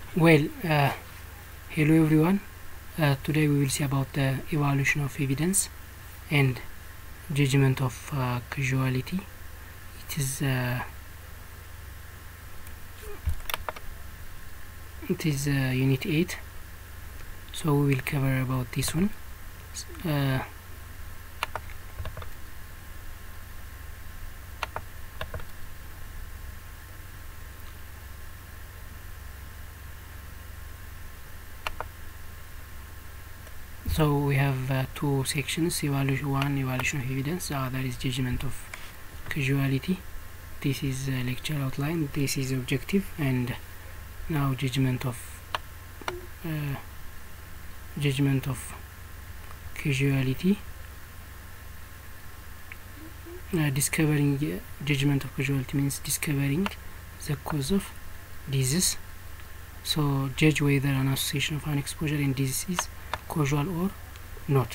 Well, hello everyone. Today we will see about the evaluation of evidence and judgment of causality. It is unit 8, so we will cover about this one. So we have two sections: evaluation of evidence, the other is judgment of causality. This is lecture outline, this is objective, and now judgment of causality. Discovering judgment of causality means discovering the cause of disease. So judge whether an association of an exposure and disease is causal or not.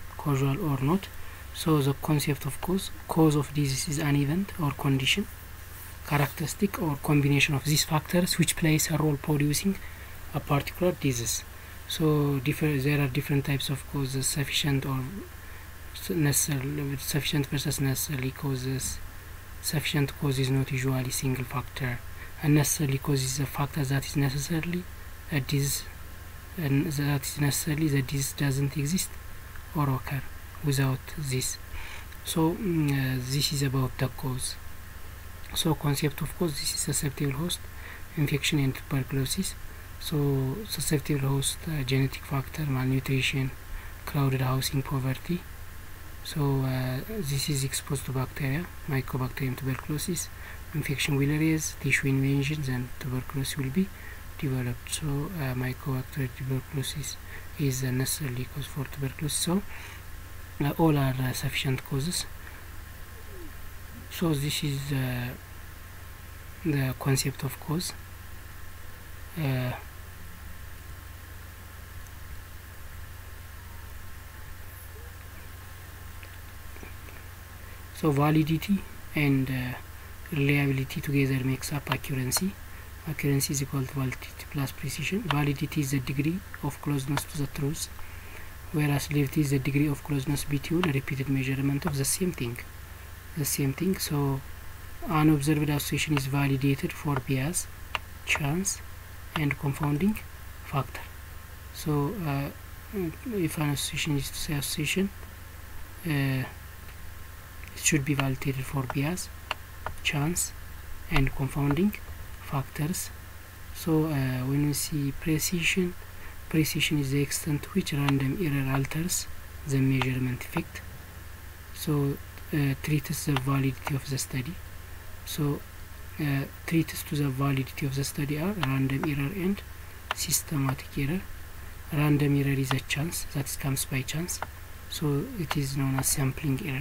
So the concept of cause of disease is an event or condition, characteristic or combination of these factors which plays a role producing a particular disease. So there are different types of causes: sufficient or necessary, sufficient versus necessary causes. Sufficient cause is not usually single factor. Unnecessary cause is a factor that is necessarily a disease, and that is necessarily the disease doesn't exist or occur without this. So this is about the cause. So concept of cause: this is susceptible host, infection and tuberculosis. So susceptible host, genetic factor, malnutrition, crowded housing, poverty. So this is exposed to bacteria, mycobacterium tuberculosis. Infection will arise, tissue invasions, and tuberculosis will be developed. So mycobacterium tuberculosis is a necessary cause for tuberculosis. So all are sufficient causes. So this is the concept of cause. So validity and reliability together makes up accuracy. Accuracy is equal to validity plus precision. Validity is the degree of closeness to the truth, whereas reliability is the degree of closeness between a repeated measurement of the same thing. So an observed association is validated for bias, chance, and confounding factor. So if an association is to say association, it should be validated for bias, chance, and confounding factors. So when we see precision is the extent to which random error alters the measurement effect. So treats the validity of the study. So treats to the validity of the study are random error and systematic error. Random error is a chance that comes by chance, so it is known as sampling error.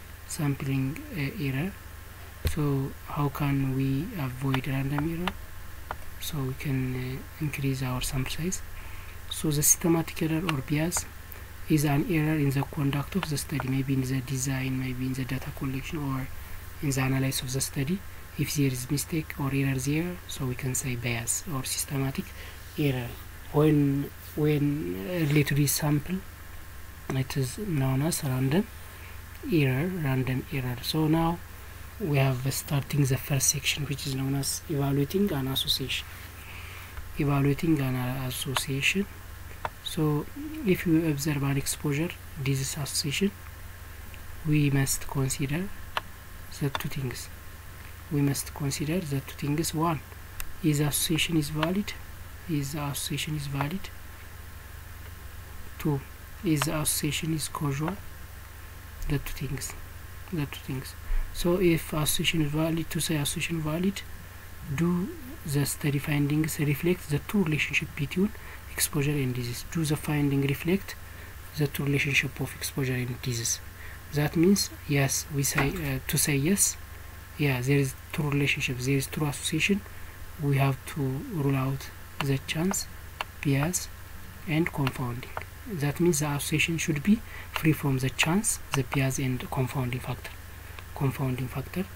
So how can we avoid random error? So we can increase our sample size. So the systematic error or bias is an error in the conduct of the study, maybe in the design, maybe in the data collection, or in the analysis of the study. If there is mistake or error there, so we can say bias or systematic error. When related to this sample, it is known as random error. So now we have starting the first section, which is known as evaluating an association. So if you observe an exposure disease association, we must consider the two things. One, is the association is valid? Two, is the association is causal? The two things. So if association is valid, to say association valid, do the study findings reflect the true relationship between exposure and disease? Do the finding reflect the true relationship of exposure and disease? That means yes, we say to say yes, there is true relationship, there is true association. We have to rule out the chance, bias, and confounding. That means the association should be free from the chance, the bias, and confounding factor.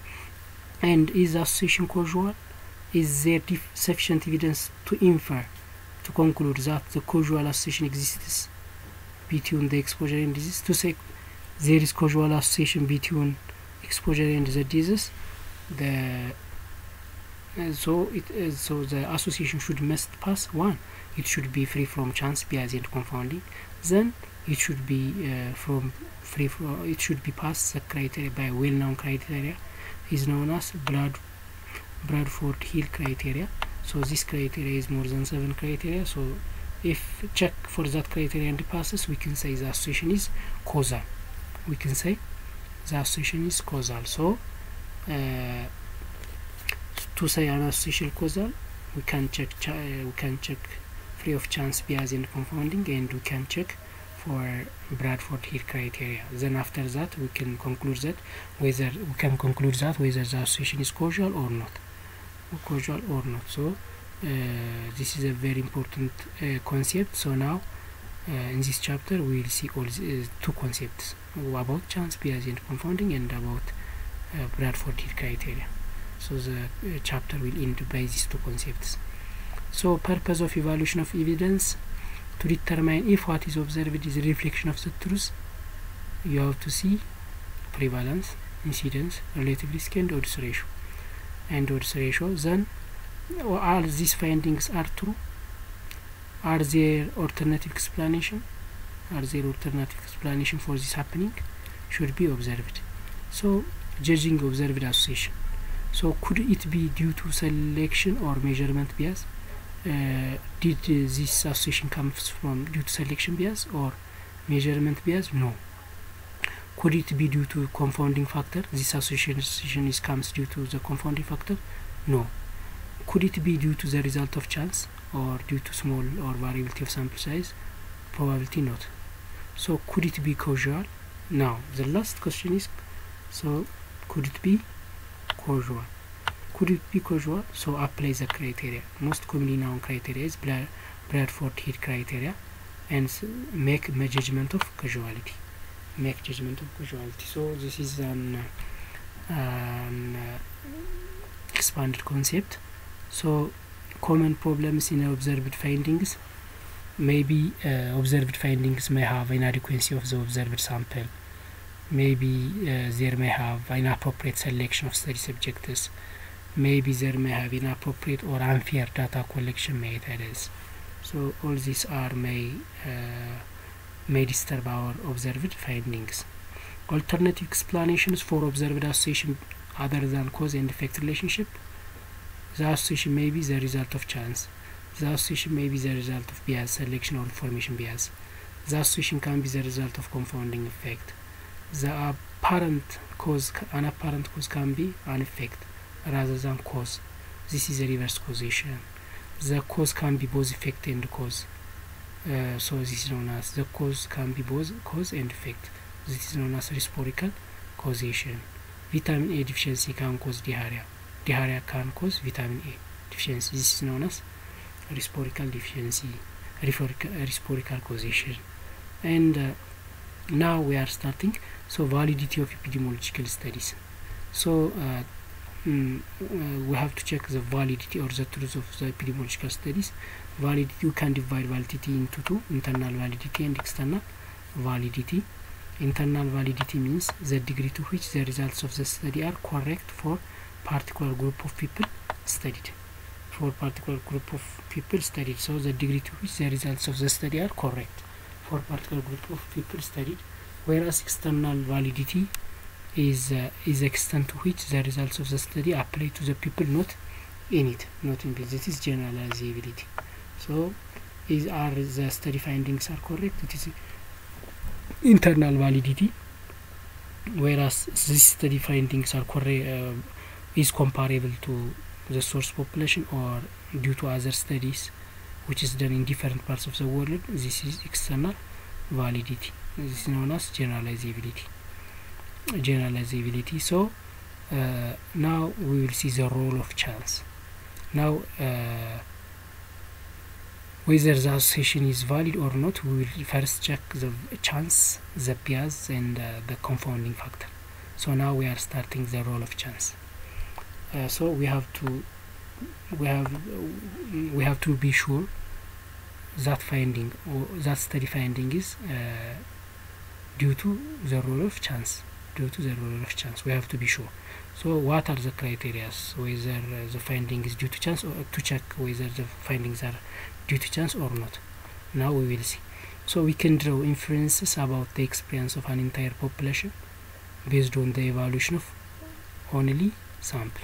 And is the association causal? Is there sufficient evidence to infer to conclude that the causal association exists between the exposure and disease, to say there is causal association between exposure and the disease, so the association must pass 1. It should be free from chance, bias, and confounding. Then it should be it should be passed the criteria by well-known criteria, is known as Bradford Hill criteria. So this criteria is more than 7 criteria. So if check for that criteria and passes, we can say the association is causal. We can say the association is causal. So to say an association causal, we can check free of chance, bias, and confounding, and we can check for Bradford Hill criteria. Then after that we can conclude that whether the association is causal or not. So this is a very important concept. So now in this chapter we will see all 2 concepts about chance, bias, and confounding, and about Bradford Hill criteria. So the chapter will end by these 2 concepts. So purpose of evaluation of evidence: to determine if what is observed is a reflection of the truth, you have to see prevalence, incidence, relative risk, and odds ratio. Then all these findings are true. Are there alternative explanation? For this happening? Should be observed. So judging observed association. So could it be due to selection or measurement bias? Did this association comes from due to selection bias or measurement bias? No. Could it be due to confounding factor? This association comes due to the confounding factor? No. Could it be due to the result of chance or due to small or variability of sample size? Probability not. So could it be causal? Now the last question is, so could it be causal? So apply the criteria. Most commonly known criteria is Bradford Hill criteria, and make a judgment of causality. So this is an expanded concept. So common problems in observed findings: maybe observed findings may have inadequacy of the observed sample. Maybe there may have inappropriate selection of study subjects. Maybe there may have inappropriate or unfair data collection methods. So all these are may disturb our observed findings. Alternative explanations for observed association other than cause and effect relationship: the association may be the result of chance. The association may be the result of bias, selection, or information bias. The association can be the result of confounding effect. The apparent cause can be an effect rather than cause. This is a reverse causation. The cause can be both effect and cause. So this is known as the cause can be both cause and effect. This is known as reciprocal causation. Vitamin A deficiency can cause diarrhea. Diarrhea can cause vitamin A deficiency. This is known as reciprocal causation. And now we are starting. So validity of epidemiological studies. So we have to check the validity or the truth of the epidemiological studies. Validity, you can divide validity into 2: internal validity and external validity. Internal validity means the degree to which the results of the study are correct for particular group of people studied. So the degree to which the results of the study are correct for particular group of people studied. Whereas external validity is the extent to which the results of the study apply to the people not in it. This is generalizability. So are the study findings are correct? It is internal validity. Whereas these study findings are correct, is comparable to the source population or due to other studies which is done in different parts of the world. This is external validity. This is known as generalizability. So now we will see the role of chance. Now whether the association is valid or not, we will first check the chance, the bias, and the confounding factor. So now we are starting the role of chance. So we have to be sure that finding or that study finding is due to the role of chance. Due to the role of chance, we have to be sure. So what are the criteria whether the finding is due to chance, or to check whether the findings are due to chance or not? Now we will see. So we can draw inferences about the experience of an entire population based on the evaluation of only sample.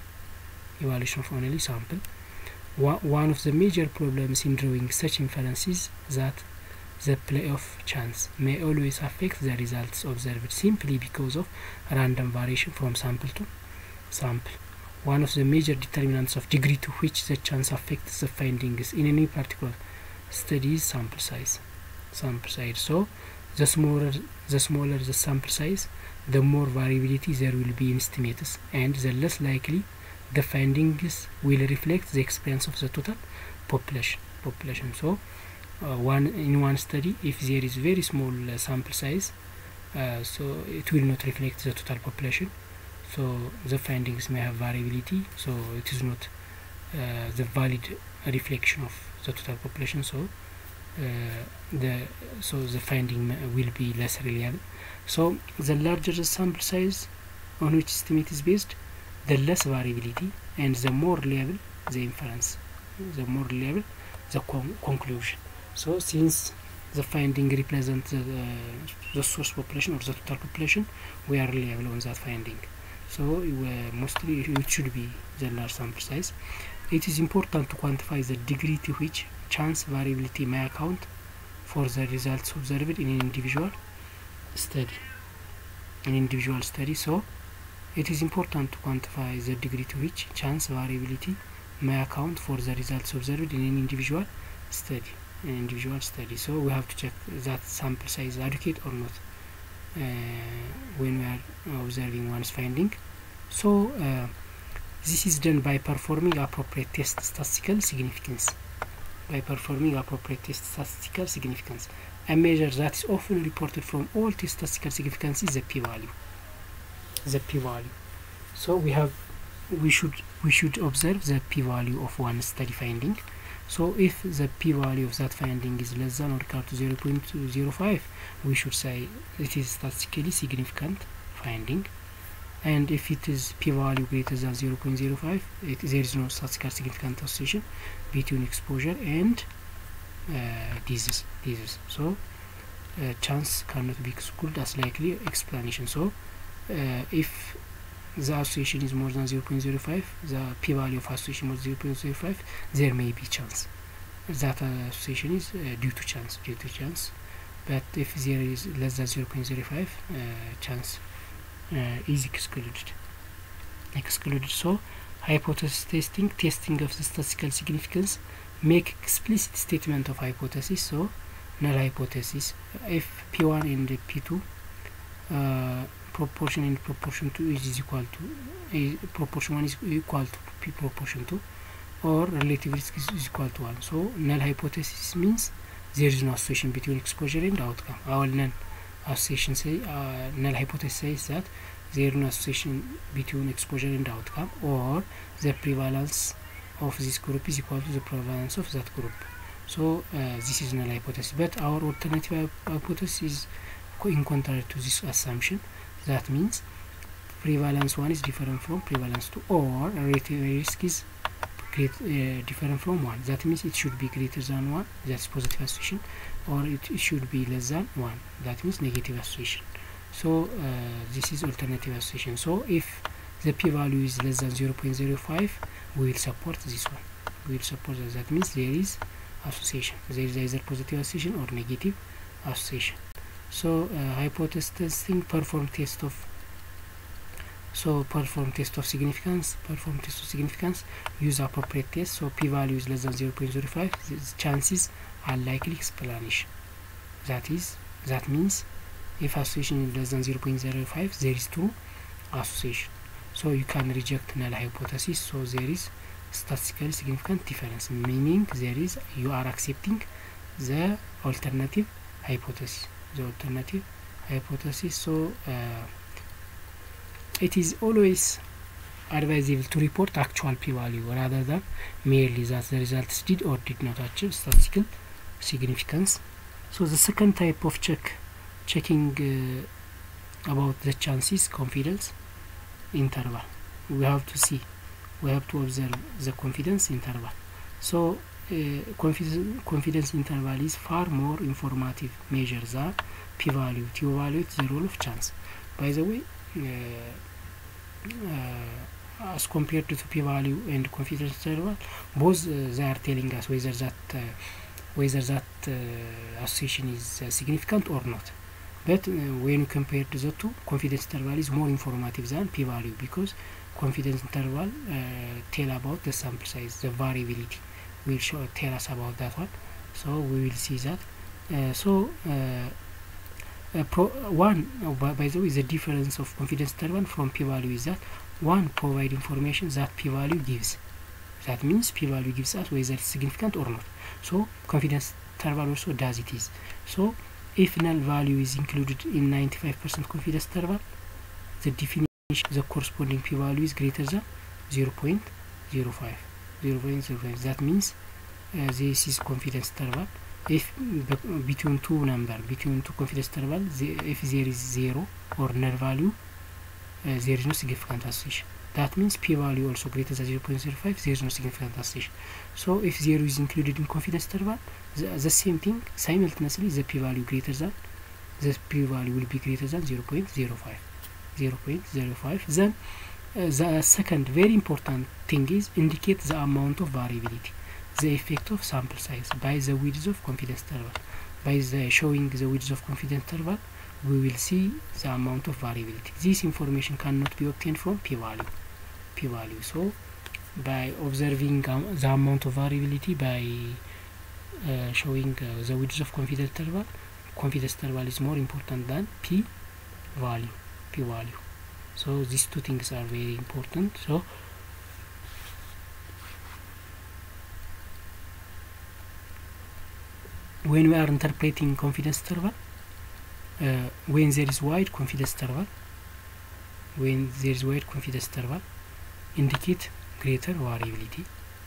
One of the major problems in drawing such inferences is that the play of chance may always affect the results observed simply because of random variation from sample to sample. One of the major determinants of degree to which the chance affects the findings in any particular study is sample size. So the smaller the sample size, the more variability there will be in estimates, and the less likely the findings will reflect the experience of the total population. So in one study, if there is very small sample size, so it will not reflect the total population, so the findings may have variability, so it is not the valid reflection of the total population, so the finding will be less reliable. So the larger the sample size on which estimate is based, the less variability, and the more reliable the inference, the more reliable the conclusion. So since the finding represents the source population or the total population, we are reliable on that finding. So mostly it should be the large sample size. It is important to quantify the degree to which chance variability may account for the results observed in an individual study. So it is important to quantify the degree to which chance variability may account for the results observed in an individual study. So we have to check that sample size is adequate or not when we are observing one's finding. So this is done by performing appropriate test statistical significance. A measure that is often reported from all test statistical significance is the p-value. So we should observe the p-value of one study finding. So if the p-value of that finding is less than or equal to 0.05, we should say it is statistically significant finding. And if it is p-value greater than 0.05, there is no statistical significant association between exposure and disease. So chance cannot be excluded as likely explanation. So if the association is more than 0.05, the p-value of association more than 0.05, there may be chance. That association is due to chance. But if there is less than 0.05, chance is excluded. So hypothesis testing of the statistical significance, make explicit statement of hypothesis. So null hypothesis, if p1 and p2 proportion in proportion to is equal to proportion 1 is equal to p proportion 2, or relative risk is equal to 1. So null hypothesis means there is no association between exposure and outcome. Our null hypothesis says that there is no association between exposure and outcome, or the prevalence of this group is equal to the prevalence of that group. So this is null hypothesis. But our alternative hypothesis is in contrary to this assumption. That means prevalence 1 is different from prevalence 2, or relative risk is different from 1. That means it should be greater than 1, that's positive association, or it should be less than 1, that means negative association. So this is alternative association. So if the p-value is less than 0.05, we will support this one. That means there is association. There is either positive association or negative association. So hypothesis testing, perform test of significance. Use appropriate test. So p-value is less than 0.05. The chances are likely explanation. That means if association is less than 0.05, there is true association. So you can reject null hypothesis. So there is statistically significant difference, meaning you are accepting the alternative hypothesis. So it is always advisable to report actual p-value rather than merely that the results did or did not achieve statistical significance. So the second type of checking about the chances, confidence interval. We have to observe the confidence interval. So confidence interval is far more informative measure than p-value to evaluate the role of chance. By the way, as compared to p-value and confidence interval, both they are telling us whether that association is significant or not. But when you compare to the two, confidence interval is more informative than p-value, because confidence interval tell about the sample size, the variability will tell us about that one. So we will see that. By the way, the difference of confidence interval from p-value is that one provide information that p-value gives. That means p-value gives us whether it's significant or not. So confidence interval also does it is. So if null value is included in 95% confidence interval, the definition, the corresponding p-value is greater than 0.05. That means this is confidence interval. If between two confidence interval, if there is 0 or null value, there is no significant association. That means p-value also greater than 0.05, there is no significant association. So if 0 is included in confidence interval, the same thing simultaneously, the p-value will be greater than 0.05. Then the second very important thing is indicate the amount of variability, the effect of sample size by the width of confidence interval. By the showing the width of confidence interval, we will see the amount of variability. This information cannot be obtained from p-value. So by observing the amount of variability by showing the width of confidence interval is more important than p-value. So these two things are very important. So when we are interpreting confidence interval, when there is wide confidence interval, indicate greater variability.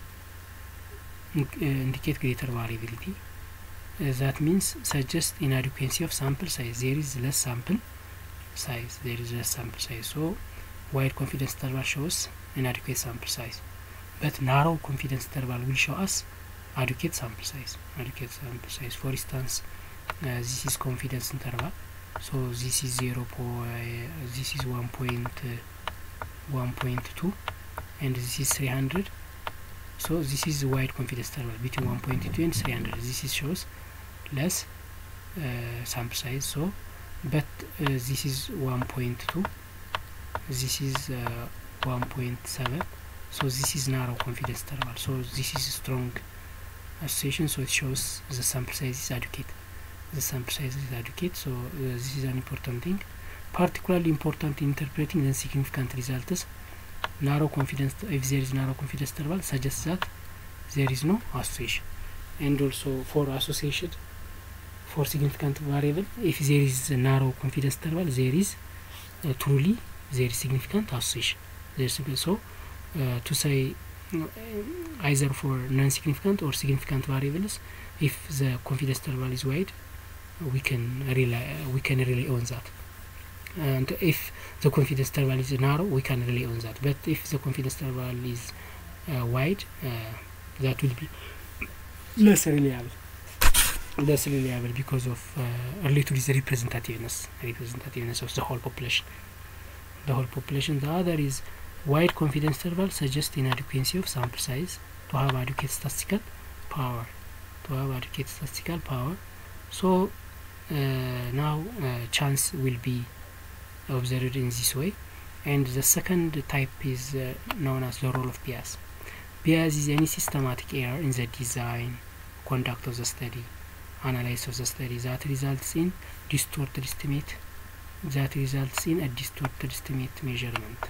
That means suggest inadequacy of sample size. There is less sample size. So wide confidence interval shows inadequate sample size, but narrow confidence interval will show us adequate sample size. For instance, this is confidence interval. So this is 1.2, and this is 300. So this is wide confidence interval between 1.2 and 300. This shows less sample size. So but this is 1.2, this is 1.7. so this is narrow confidence interval. So this is strong association, so it shows the sample size is adequate. So this is an important thing, particularly important in interpreting the significant results. Narrow confidence, if there is narrow confidence interval, suggests that there is no association. And also for association for significant variable, if there is a narrow confidence interval, there is truly there is significant association. So to say either for non-significant or significant variables, if the confidence interval is wide, we can rely on that. And if the confidence interval is narrow, we can rely on that. But if the confidence interval is wide, that will be less reliable because of related to the representativeness of the whole population. The other is wide confidence interval suggests inadequacy of sample size to have adequate statistical power. So now chance will be observed in this way. And the second type is known as the role of bias. Bias is any systematic error in the design, conduct of the study, analysis of the study that results in a distorted estimate measurement.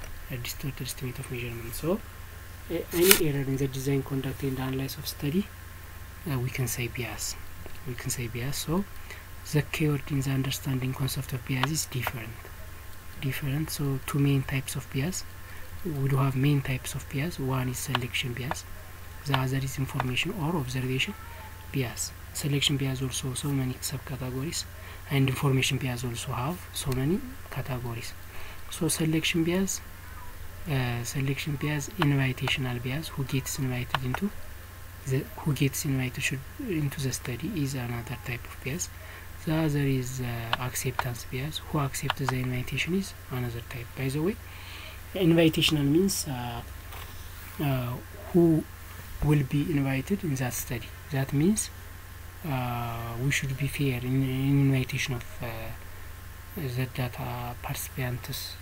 So any error in the design, conduct, and analysis of study, we can say bias. So the keyword in the understanding concept of bias is different. So two main types of bias. We do have main types of bias. One is selection bias, the other is information or observation bias. Selection bias also so many subcategories, and information bias also have so many categories. So selection bias, invitational bias, who gets invited into the study is another type of bias. The other is acceptance bias, who accepts the invitation is another type. By the way, invitational means who will be invited in that study. That means we should be fair in invitation of the data participants.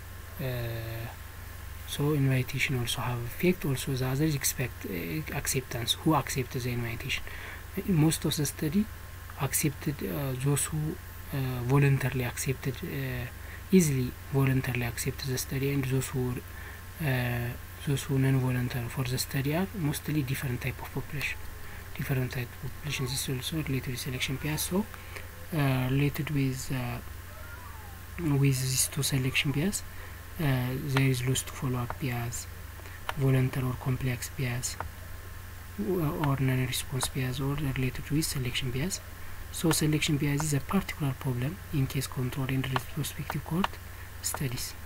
So invitation also have effect. Also the other is acceptance, who accepts the invitation. Most of the study accepted those who voluntarily accepted, easily voluntarily accepted the study, and those who non-voluntary for the study are mostly different type of population. This is also related with selection bias. So related with these two selection bias, there is loss to follow-up bias, voluntary or complex bias, or non-response bias, or related with selection bias. So selection bias is a particular problem in case control and retrospective cohort studies.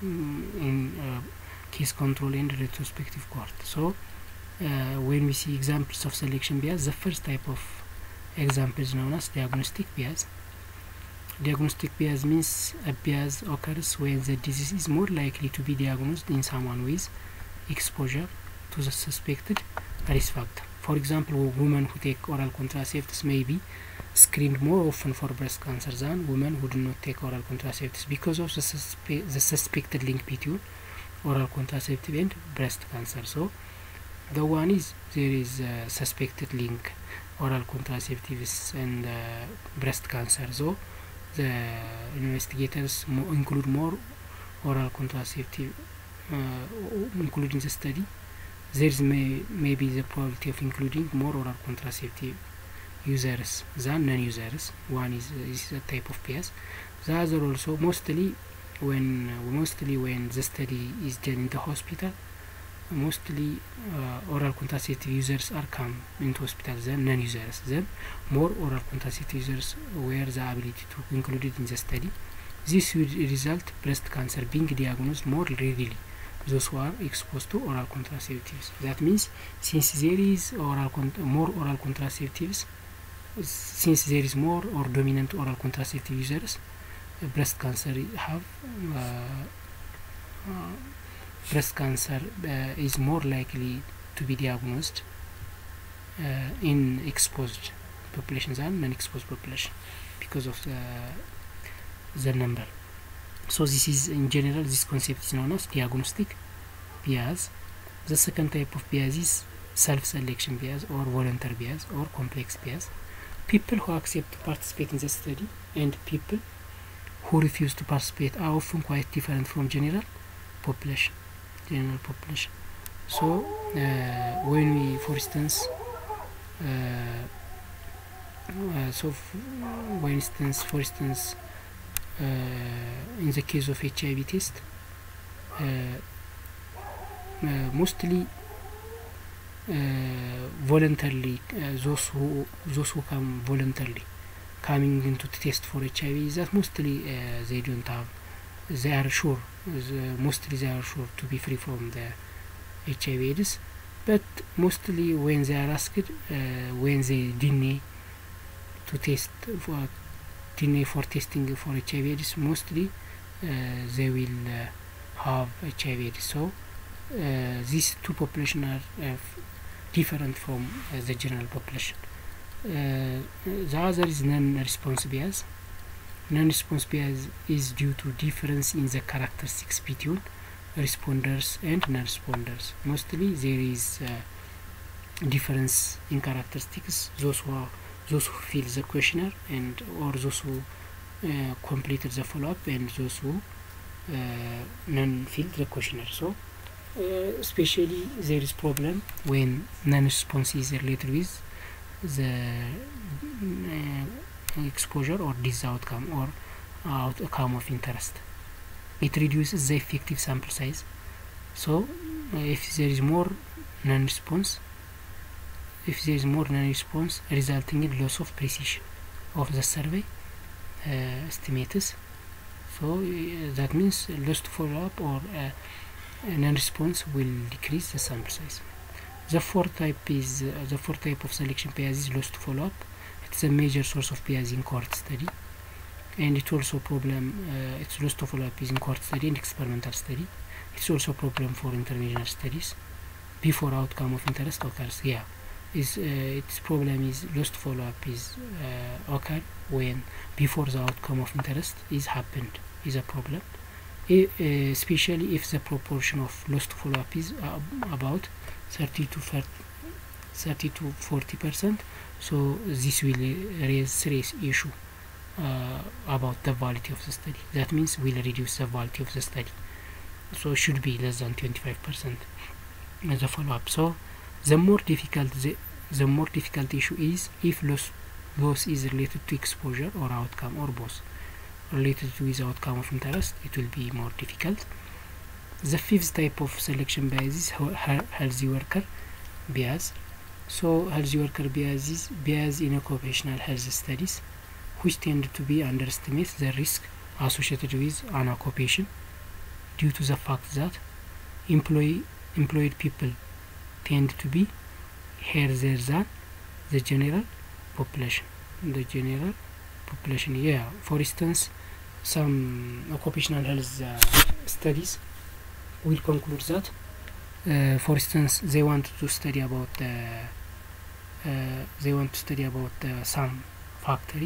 Case control and retrospective cohort. So when we see examples of selection bias, the first type of example is known as diagnostic bias. Diagnostic bias means a bias occurs when the disease is more likely to be diagnosed in someone with exposure to the suspected risk factor. For example, women who take oral contraceptives may be screened more often for breast cancer than women who do not take oral contraceptives because of the suspected link between oral contraceptive and breast cancer. So the one is there is a suspected link, oral contraceptives and breast cancer. So the investigators include more oral contraceptive including the study. There's maybe the probability of including more oral contraceptive users than non-users. One is a type of bias. The other also mostly when the study is done in the hospital, mostly oral contraceptive users are come into hospital than non-users. Then more oral contraceptive users were the ability to included in the study. This will result breast cancer being diagnosed more readily those who are exposed to oral contraceptives. That means since there is more oral contraceptives, since there is more or dominant oral contraceptive users, breast cancer is more likely to be diagnosed in exposed populations than non-exposed population because of the number. So this is in general, this concept is known as diagnostic bias. The second type of bias is self-selection bias or voluntary bias or complex bias. People who accept to participate in the study and people who refuse to participate are often quite different from general population. So when we, for instance, in the case of HIV test, mostly voluntarily, those who come voluntarily coming into the test for HIV, that mostly they are sure to be free from the HIV/AIDS. But mostly when they are asked, when they deny to test for testing for HIV/AIDS, mostly they will have HIV/AIDS. So these two populations are different from the general population. The other is non-response bias. Non-response bias is due to difference in the characteristics between responders and non-responders. Mostly there is difference in characteristics. Those who fill the questionnaire or those who completed the follow-up, and those who non-fill the questionnaire. So especially there is problem when non-response is related with the exposure or disease outcome or outcome of interest. It reduces the effective sample size. So if there is more non-response, if there is more non-response, resulting in loss of precision of the survey estimates. So that means lost follow-up or non-response will decrease the sample size. The fourth type of selection bias is lost follow-up. It's a major source of bias in cohort study, and it's also it's lost follow-up is in cohort study and experimental study. It's also a problem for interventional studies before outcome of interest occurs. Its problem is lost follow-up is occur when before the outcome of interest is happened is a problem, especially if the proportion of lost follow-up is about 30 to 40%. So this will raise serious issue about the validity of the study. That means will reduce the validity of the study. So it should be less than 25% as a follow-up. So the more difficult issue is if loss is related to exposure or outcome or both. Related to the outcome of interest, it will be more difficult. The fifth type of selection bias is healthy worker bias. So healthy worker bias is bias in occupational health studies, which tend to be underestimate the risk associated with an occupation due to the fact that employed people tend to be healthier than the general population. For instance, some occupational health studies will conclude that, for instance, they want to study about some factory,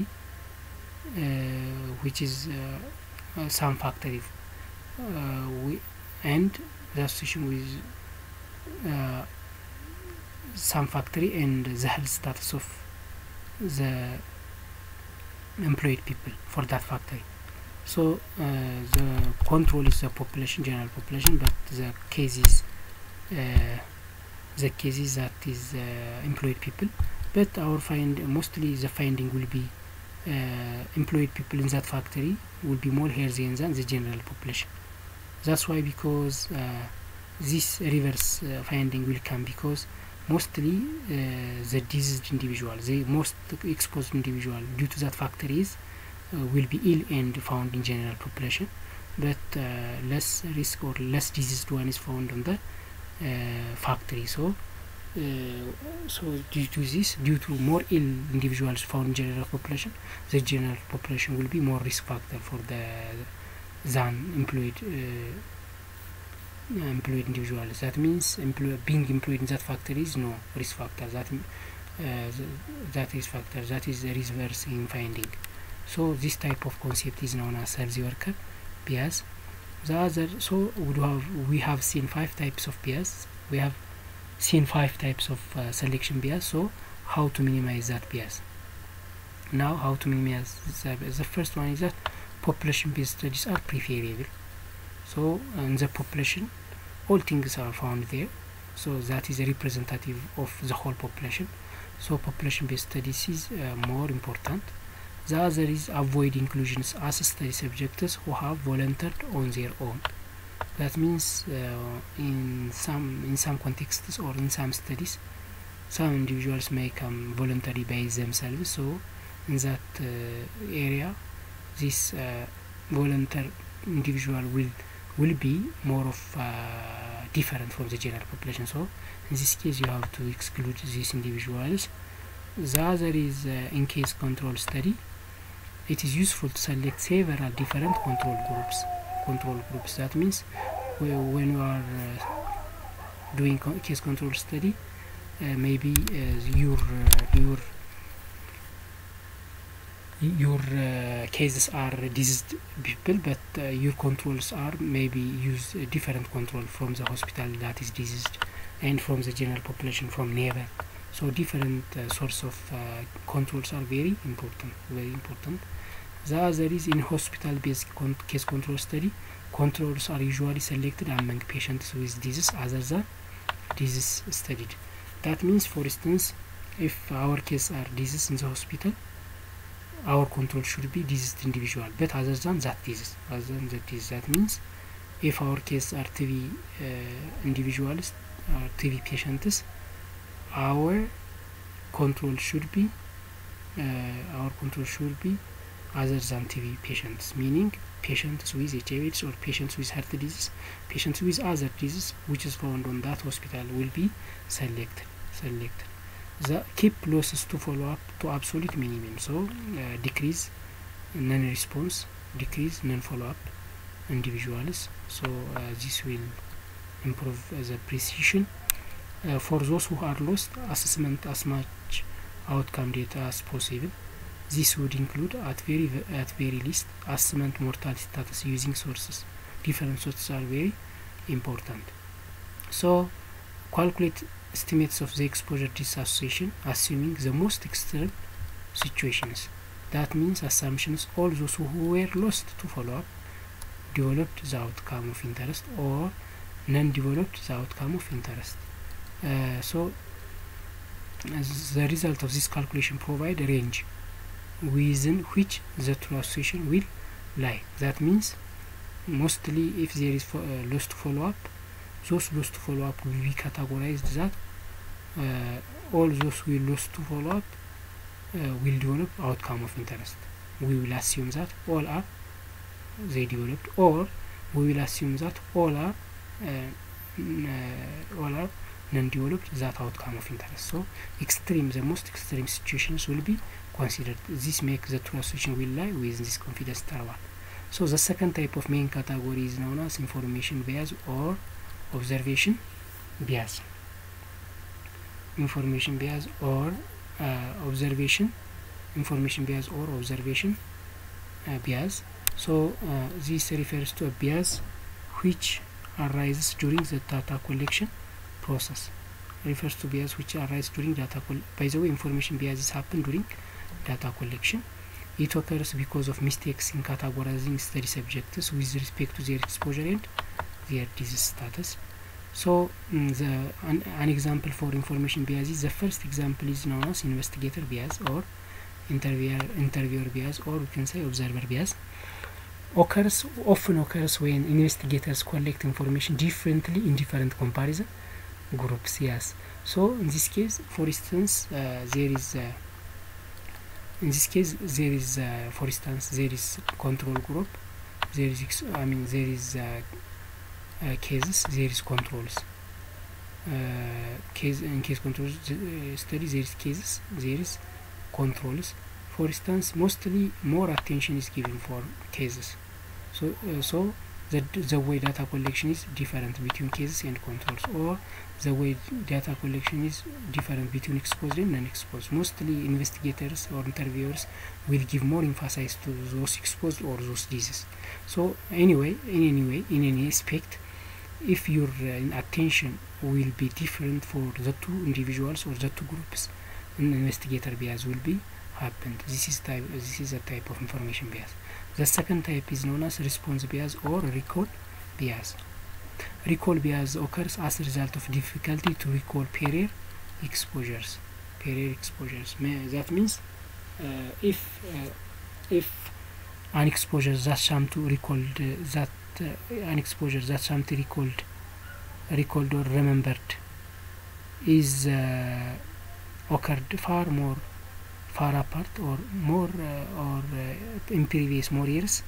which is some factory, and the association with some factory and the health status of the employed people for that factory. So the control is the population, general population, but the cases that is employed people. But mostly the finding will be employed people in that factory will be more healthy than the general population. That's why, because this reverse finding will come because mostly the diseased individual, the most exposed individual due to that factories will be ill and found in general population, but less risk or less diseased one is found on the factory. So due to more ill individuals found in general population, the general population will be more risk factor for than employed individuals. That means being employed in that factory is no risk factor. That is the reverse in finding. So this type of concept is known as healthy worker bias. We have seen 5 types of bias. We have seen 5 types of selection bias. So how to minimize that bias? Now, how to minimize the first one is that population-based studies are preferable. So in the population, all things are found there. So that is a representative of the whole population. So population-based studies is more important. The other is avoid inclusions as study subjects who have volunteered on their own. That means in some contexts or in some studies, some individuals may come voluntarily by themselves. So in that area, this volunteer individual will be more of different from the general population. So in this case, you have to exclude these individuals. The other is in case control study. It is useful to select several different control groups. That means when you are doing case control study, maybe your cases are diseased people, but your controls are maybe use a different control from the hospital that is diseased and from the general population from never. So different source of controls are very important. The other is in hospital-based case control study. Controls are usually selected among patients with disease other than disease studied. That means, for instance, if our cases are disease in the hospital, our control should be diseased individual, but other than that disease. That means if our cases are TB individuals or TB patients, our control should be other than TB patients, meaning patients with HIV/AIDS or patients with heart disease, patients with other diseases which is found on that hospital will be selected. Keep losses to follow up to absolute minimum, so decrease non-response, decrease non-follow-up individuals, so this will improve the precision. For those who are lost, assessment as much outcome data as possible. This would include at very least assessment mortality status using sources. Different sources are very important. So calculate estimates of the exposure disassociation assuming the most extreme situations. That means assumptions all those who were lost to follow-up developed the outcome of interest or non-developed the outcome of interest. So as the result of this calculation provide a range within which the true association will lie. That means mostly if there is lost follow-up, those lost follow-up will be categorized that all those who lost to follow-up will develop outcome of interest. We will assume that all are they developed, or we will assume that all are non-developed that outcome of interest. So the most extreme situations will be considered. This makes the true association will lie within this confidence interval. So the second type of main category is known as information bias or observation bias. Information bias or observation bias. So this refers to a bias which arises during the data collection process. By the way, information biases happen during data collection. It occurs because of mistakes in categorizing study subjects with respect to their exposure and their disease status. So an example for information bias is the first example is known as investigator bias or interviewer bias, or we can say observer bias. Often occurs when investigators collect information differently in different comparison groups. Yes. So in this case, for instance, there is control group, there is cases, there is controls. In case controls study, there is cases, there is controls. For instance, mostly more attention is given for cases. So the way data collection is different between cases and controls, or the way data collection is different between exposed and non-exposed. Mostly investigators or interviewers will give more emphasis to those exposed or those diseases. So in any aspect, if your attention will be different for the two individuals or the two groups, an investigator bias will be happened. This is a type of information bias. The second type is known as response bias or recall bias. Recall bias occurs as a result of difficulty to recall prior exposures. That means if an exposure that something recalled recalled or remembered is occurred far apart or more in previous more years,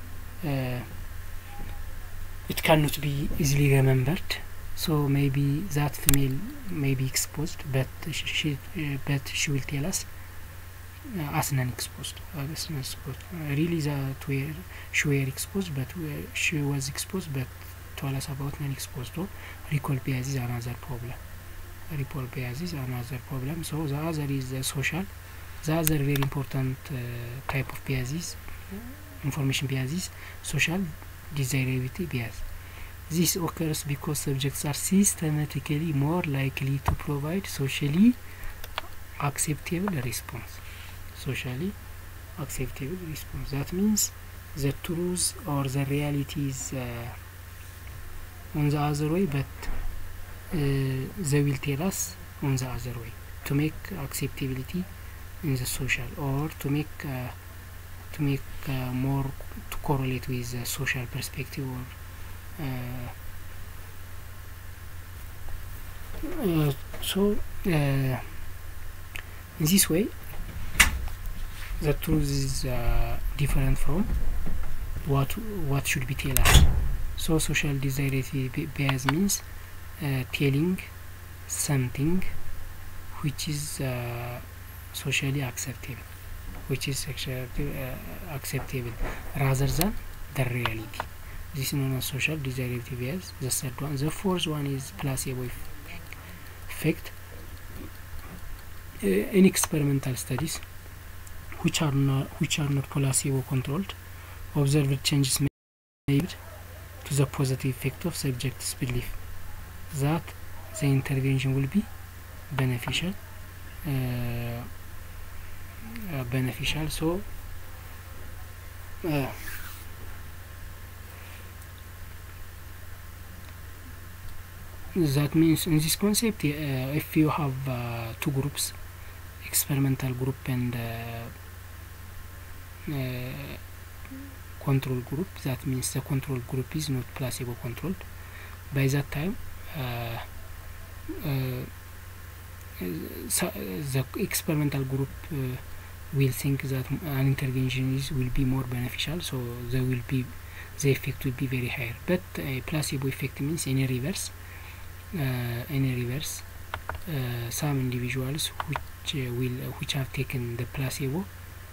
it cannot be easily remembered. So maybe that female may be exposed, but she will tell us as non-exposed. Really that she were exposed, but she was exposed, but told us about non-exposed. So recall bias is another problem. So the other is the social. The other very important type of biases, information biases, social desirability bias. This occurs because subjects are systematically more likely to provide socially acceptable response. That means the truth or the reality is on the other way, but they will tell us on the other way to make acceptability in the social, or to make more to correlate with the social perspective, or In this way, the truth is different from what should be tell us. So social desirability bias means telling something which is socially acceptable, acceptable rather than the reality. This is known as social desirability bias. The third one. The fourth one is placebo effect. In experimental studies which are not placebo controlled, observed changes made to the positive effect of subject's belief that the intervention will be beneficial. So that means in this concept, if you have two groups, experimental group and control group, that means the control group is not placebo controlled. By that time, the experimental group will think that an intervention will be more beneficial, so the effect will be very higher. But placebo effect means in a reverse, some individuals which have taken the placebo,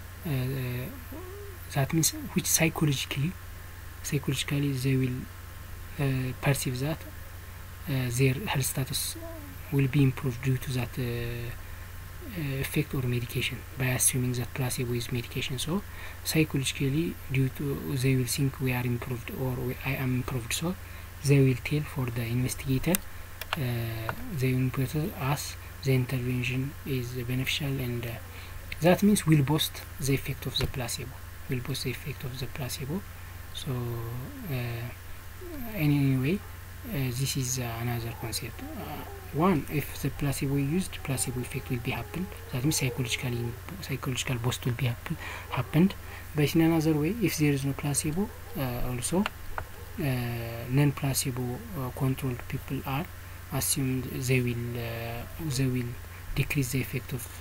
that means which psychologically they will perceive that their health status will be improved due to that effect or medication, by assuming that placebo is medication. So psychologically, they will think we are improved or I am improved, so they will tell for the investigator, they will put us the intervention is beneficial, and that means will boost the effect of the placebo. So anyway, this is another concept. One, if the placebo used, placebo effect will be happen. That means psychological boost will be happened. But in another way, if there is no placebo, also non-placebo controlled people are assumed they will decrease the effect of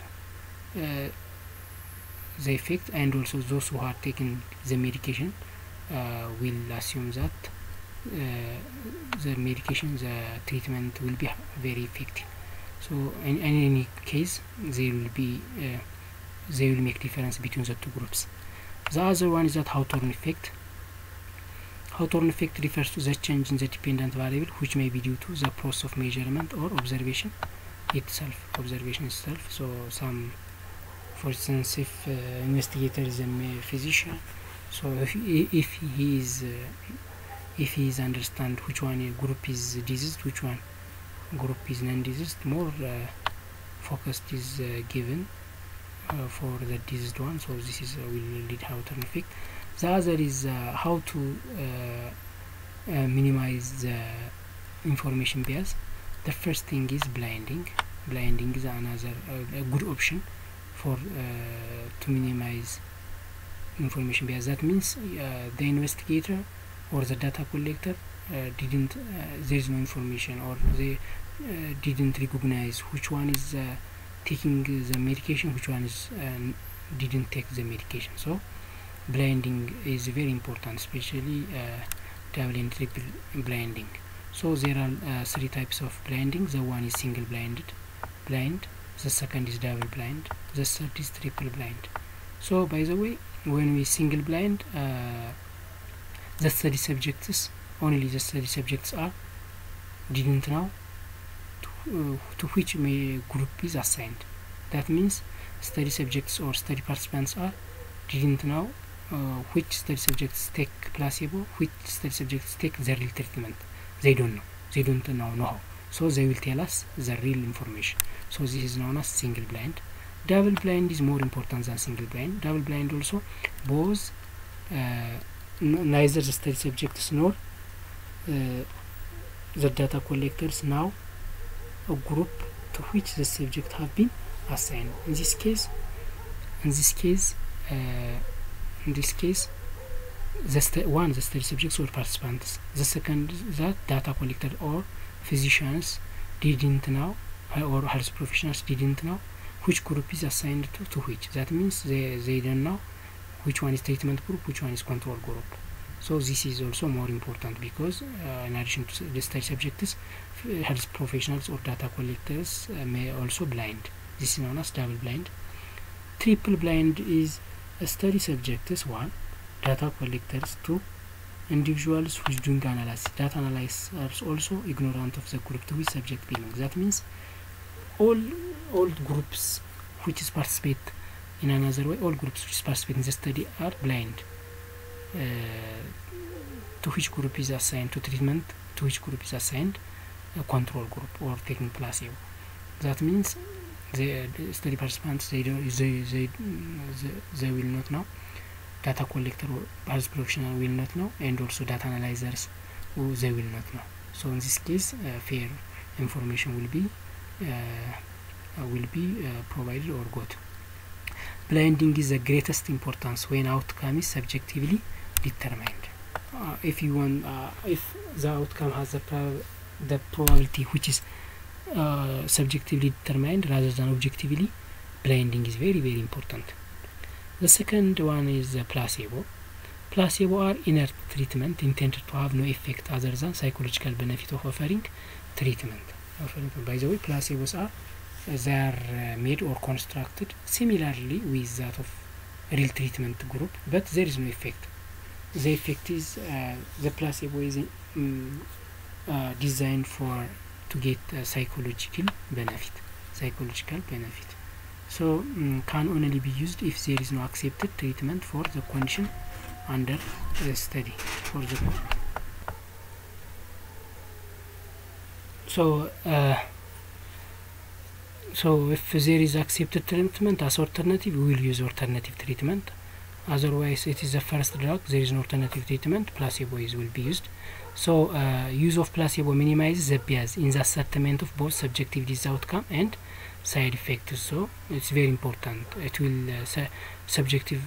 the effect, and also those who are taking the medication will assume that the treatment will be very effective. So in any case, they will make difference between the two groups. The other one is that Hawthorne effect. Hawthorne effect refers to the change in the dependent variable, which may be due to the process of measurement or observation itself. So for instance, if investigator is a physician, so if he is understand which one group is diseased, which one group is non-diseased, more focused is given for the diseased one. So this is will lead Hawthorne effect. The other is how to minimize the information bias. The first thing is blinding. Blinding is another a good option for to minimize information bias. That means the investigator or the data collector didn't there is no information, or they didn't recognize which one is taking the medication, which one is didn't take the medication. So blinding is very important, especially double and triple blinding. So there are three types of blinding. The one is single blind, the second is double blind, the third is triple blind. So by the way, when we single blind, the study subjects are didn't know to which group is assigned. That means study subjects or study participants are didn't know which study subjects take placebo, which study subjects take the real treatment. They don't know. So they will tell us the real information. So this is known as single blind. Double blind is more important than single blind. Double blind also, both neither the study subjects nor the data collectors know a group to which the subject have been assigned. In this case, the study subjects or participants. The second, that data collector or physicians didn't know, or health professionals didn't know which group is assigned to which. That means they don't know which one is treatment group, which one is control group. So this is also more important because in addition to the study subjects, health professionals or data collectors may also blind. This is known as double blind. Triple blind is study subjects 1, data collectors 2, individuals who is doing analysis. Data analysis are also ignorant of the group to which subject belongs. That means all groups which is participate in another way, all groups which participate in the study are blind to which group is assigned to treatment, to which group is assigned a control group or taking placebo. That means the study participants they will not know, data collector or health professional will not know, and also data analyzers they will not know. So in this case fair information will be provided or got. Blinding is the greatest importance when outcome is subjectively determined. If you want, if the outcome has the probability which is subjectively determined rather than objectively, blinding is very, very important. The second one is placebo. Placebo are inert treatment intended to have no effect other than psychological benefit of offering treatment. By the way, placebos are made or constructed similarly with that of real treatment group, but there is no effect. The effect is the placebo is designed to get psychological benefit. So can only be used if there is no accepted treatment for the condition under study. So if there is accepted treatment as alternative, we will use alternative treatment. Otherwise, it is the first drug, there is no alternative treatment, placebo will be used. So use of placebo minimizes the bias in the ascertainment of both subjective disease outcome and side effects. So it's very important. It will subjective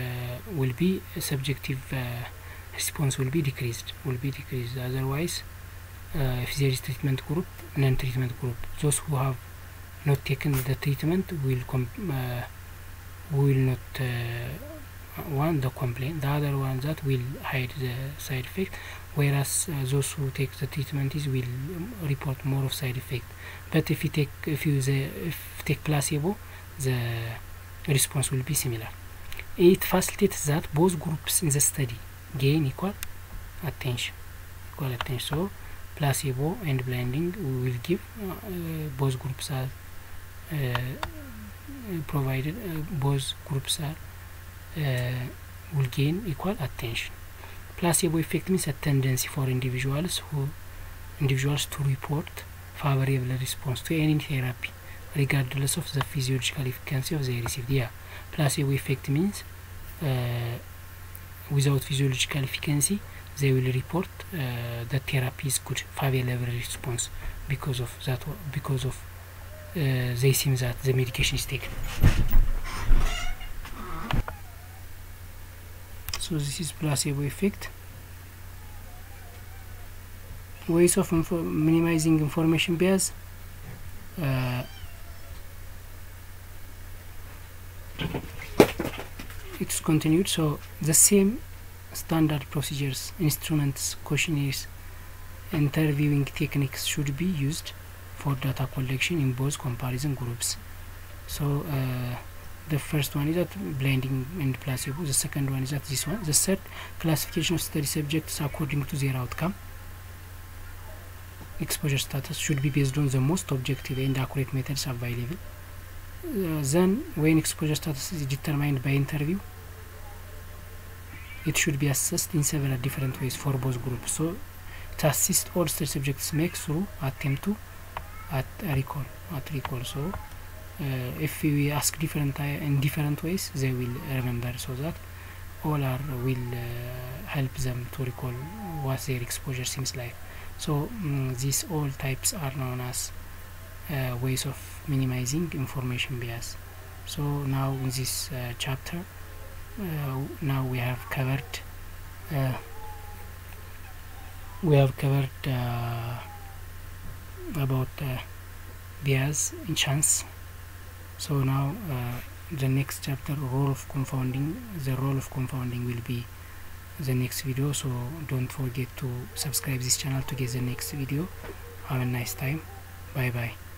response will be decreased. Otherwise, if there is treatment group, non-treatment group, those who have not taken the treatment will not the complaint, the other one that will hide the side effect, whereas those who take the treatment will report more of side effect. But if you take placebo, the response will be similar. It facilitates that both groups in the study gain equal attention. So placebo and blinding will give both groups are provided both groups are will gain equal attention. Placebo effect means a tendency for individuals to report favorable response to any therapy regardless of the physiological efficacy of the received. Placebo effect means without physiological efficacy they will report the therapy is good, favorable response because of they seem that the medication is taken. So this is placebo effect. Ways of minimizing information bias. It's continued. So the same standard procedures, instruments, questionnaires, interviewing techniques should be used for data collection in both comparison groups. So the first one is that blinding and placebo. The second one is that this one. The third, classification of study subjects according to their outcome. Exposure status should be based on the most objective and accurate methods available. Then when exposure status is determined by interview, it should be assessed in several different ways for both groups. So to assist all study subjects make through attempt to recall. So if we ask in different ways, they will remember, so that all will help them to recall what their exposure seems like. So these all types are known as ways of minimizing information bias. So now in this chapter, now we have covered about bias in chance. So now the next chapter, role of confounding, the role of confounding will be the next video. So don't forget to subscribe this channel to get the next video. Have a nice time. Bye bye.